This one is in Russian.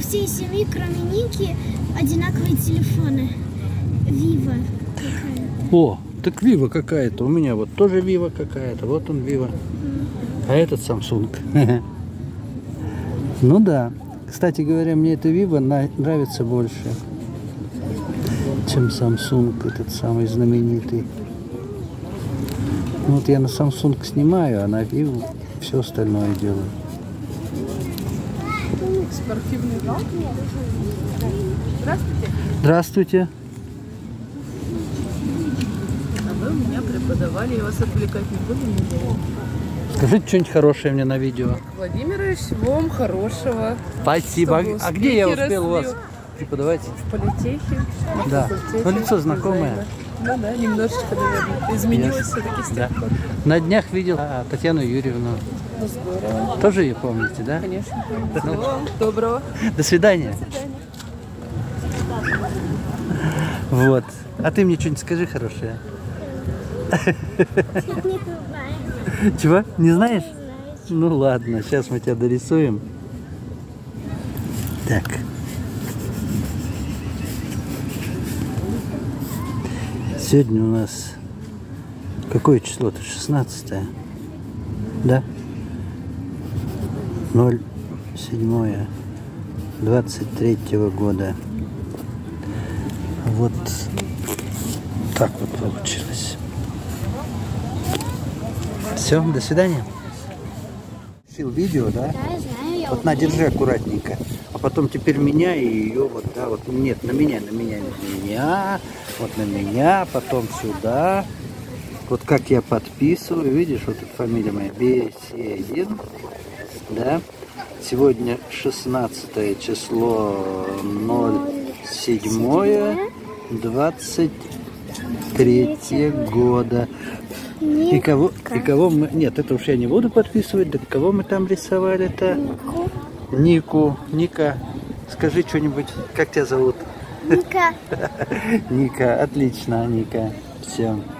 всей семьи, кроме Ники, одинаковые телефоны. Вива. О, так Вива какая-то. У меня вот тоже Вива какая-то. Вот он Вива. А этот Samsung. Ну да. Кстати говоря, мне эта Вива нравится больше, чем Samsung, этот самый знаменитый. Вот я на Samsung снимаю, а на Виву все остальное делаю. Спортивный зал. Здравствуйте. Здравствуйте. А вы у меня преподавали, я вас отвлекать не буду, не буду. Скажите что-нибудь хорошее мне на видео. Владимирович, всего вам хорошего. Спасибо. Чтобы А где я успехи успел у вас росли. преподавать? В политехе. на Да. факультете Ну, лицо знакомое. дизайна. Ну да, немножечко, наверное, изменилось все-таки с Да. тех пор. На днях видел Татьяну Юрьевну. Ну, здорово. Тоже ее помните, да? Конечно. Всего вам доброго. До свидания. До свидания. Вот. А ты мне что-нибудь скажи хорошее. Чего? Не знаешь? Ну ладно, сейчас мы тебя дорисуем. Так. Сегодня у нас какое число-то? 16-е? Да? 07-23 года. Вот так вот получилось. Все, до свидания. Включил видео, да? Да, я знаю, я Вот на, держи аккуратненько. А потом теперь меня и ее вот, да, вот, нет, на меня, вот на меня, потом сюда. Вот как я подписываю, видишь, вот эта фамилия моя, Беседин, да. Сегодня 16 число 07-23 года. И кого мы... Нет, это уж я не буду подписывать. Да кого мы там рисовали-то? Нику. Ника, скажи что-нибудь. Как тебя зовут? Ника. Ника, отлично, Ника. Все.